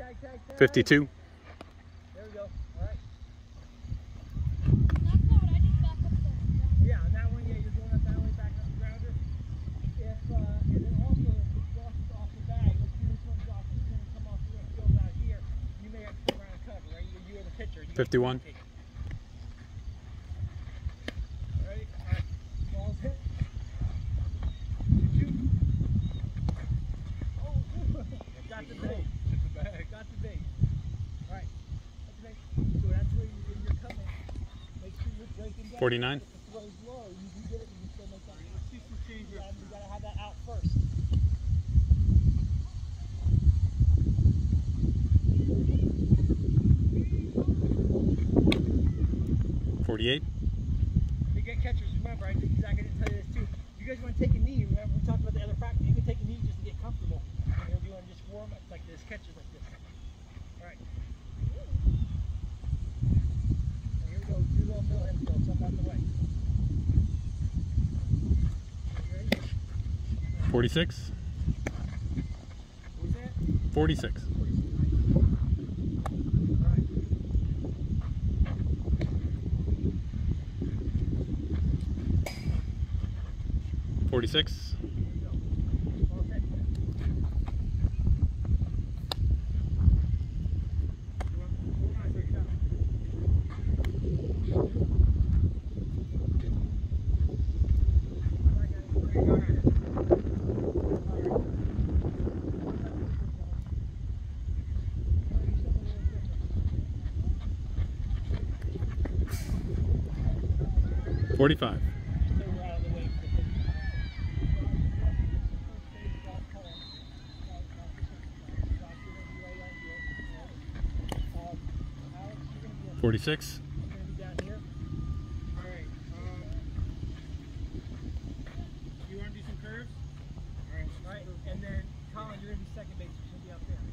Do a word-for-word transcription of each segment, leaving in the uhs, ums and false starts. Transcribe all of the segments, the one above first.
fifty-two. There we go. All right. That's not what I just back up there. Yeah, on that one, yeah, you're going up that way, back up the grounder. If, uh, and then also, if the Josh is off the bag, let's see which one Josh is going to come off the left field out here. You may have to come around and cover, right? You, you are the pitcher. You fifty-one. Ready? All right. Ball's hit. Shoot. Oh, got the bait. Got the bait. All right. Got the bait. So that's where you, when you're coming. Make sure you're breaking down. forty-nine. If the throw's low, you can get it, you can still make that. Let's see some change here. You got to have that out first. forty-eight. You get catchers, remember, I think Zach, I didn't tell you this too. If you guys want to take a knee, remember we talked about the other practice, you can take a knee just to get comfortable. When you're doing just warm ups like this, catches like this. Alright. Here we go, do a little middle infield, something out the way. You ready? forty-six. What was that? forty-six. Alright. forty-six. Here we go. Ball set. forty-five. So we're out of the way for the forty-six. I'm going to be down here. Alright. Um, you want to do some curves? Alright. Alright. And then, Colin, you're going to be second base. You're going to be out there.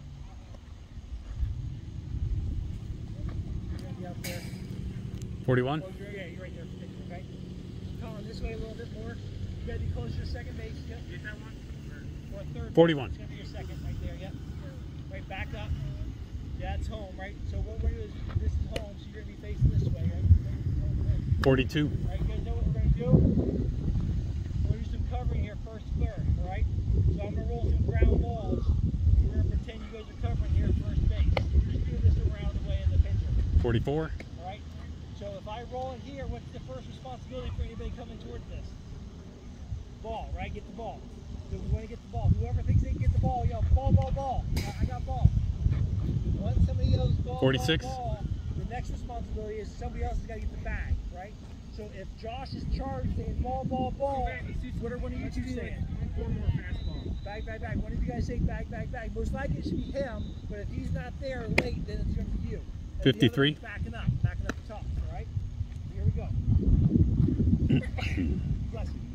You're going to be out there. forty-one. Oh, you're, yeah, you're right there. Okay. Colin, this way a little bit more. You got to be closer to second base. Yep. Get that one? Or, or third. forty-one. It's going to be your second right there. Yep. Right, back up. Yeah, it's home, right? So what we're going to do is, this is home, so you're going to be facing this way, right? forty-two. All right, you guys know what we're going to do? We're going to do some covering here, first third, all right? So I'm going to roll some ground balls. We're going to pretend you guys are covering here at first base. We're just doing this around the way of the pitcher. forty-four. All right? So if I roll it here, what's the first responsibility for anybody coming towards this? Ball, right? Get the ball. So we want to get the ball. Whoever thinks they can get the ball, yell, ball, ball, ball. I got ball. Once somebody yells ball, forty-six. ball, ball, the next responsibility is somebody else has got to get the bag, right? So if Josh is charged saying ball, ball, ball, what are one of you two saying? Four more fastballs. Bag, bag, bag. One of you guys say bag, bag, bag. Most likely it should be him, but if he's not there late, then it's going to be you. And fifty-three. the other one's backing up, backing up the top, all right? Here we go. Bless you.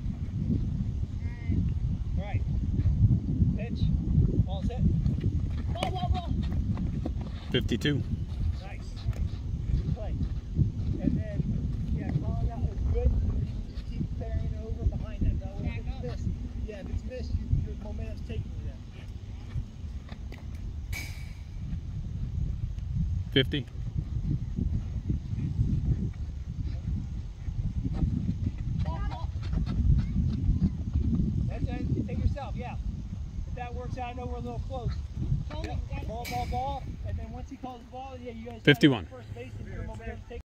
All right. Pitch. Ball set. Ball, ball, ball. fifty-two. Nice. Good play. And then, yeah, calling out is good. You just keep carrying over behind that. That way, if it's missed, yeah, if it's missed, you, your momentum's taking you there. fifty. That's it. You take yourself, yeah. If that works out, I know we're a little close. Yeah. Ball, ball, ball. And then once he calls the ball, yeah, you guys. fifty-one. First base and your momentum's taking.